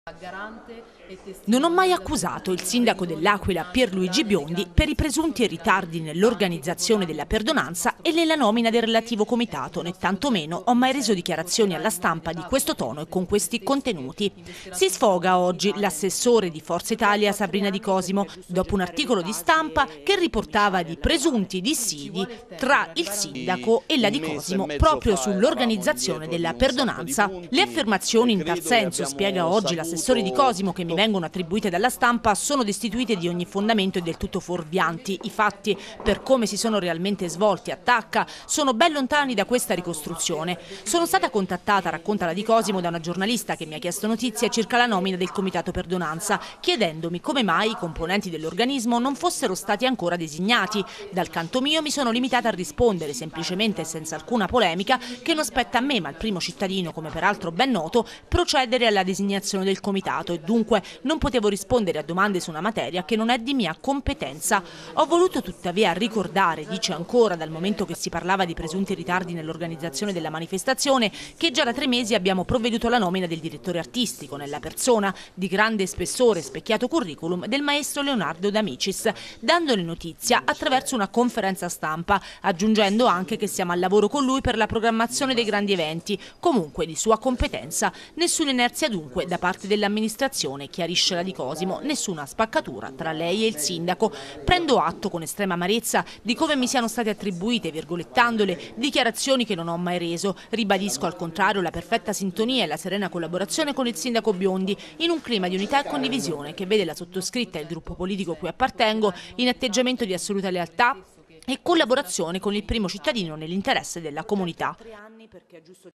Non ho mai accusato il sindaco dell'Aquila Pierluigi Biondi per i presunti ritardi nell'organizzazione della perdonanza e nella nomina del relativo comitato, né tantomeno ho mai reso dichiarazioni alla stampa di questo tono e con questi contenuti. Si sfoga oggi l'assessore di Forza Italia Sabrina Di Cosimo dopo un articolo di stampa che riportava di presunti dissidi tra il sindaco e la Di Cosimo proprio sull'organizzazione della perdonanza. Le affermazioni in tal senso, spiega oggi l'assessore Di Cosimo, che mi vengono attribuite dalla stampa, sono destituite di ogni fondamento e del tutto fuorvianti. I fatti, per come si sono realmente svolti, attacca, sono ben lontani da questa ricostruzione. Sono stata contattata, racconta la Di Cosimo, da una giornalista che mi ha chiesto notizie circa la nomina del Comitato Perdonanza, chiedendomi come mai i componenti dell'organismo non fossero stati ancora designati. Dal canto mio mi sono limitata a rispondere semplicemente e senza alcuna polemica che non spetta a me, ma al primo cittadino, come peraltro ben noto, procedere alla designazione del Comitato, e dunque non potevo rispondere a domande su una materia che non è di mia competenza. Ho voluto tuttavia ricordare, dice ancora, dal momento che si parlava di presunti ritardi nell'organizzazione della manifestazione, che già da 3 mesi abbiamo provveduto alla nomina del direttore artistico, nella persona di grande spessore e specchiato curriculum del maestro Leonardo D'Amicis, dandone notizia attraverso una conferenza stampa, aggiungendo anche che siamo al lavoro con lui per la programmazione dei grandi eventi, comunque di sua competenza. Nessuna inerzia dunque da parte dell'amministrazione, chiarisce la Di Cosimo, nessuna spaccatura tra lei e il sindaco. Prendo atto con estrema amarezza di come mi siano state attribuite, virgolettandole, dichiarazioni che non ho mai reso. Ribadisco al contrario la perfetta sintonia e la serena collaborazione con il sindaco Biondi, in un clima di unità e condivisione che vede la sottoscritta e il gruppo politico a cui appartengo in atteggiamento di assoluta lealtà e collaborazione con il primo cittadino nell'interesse della comunità.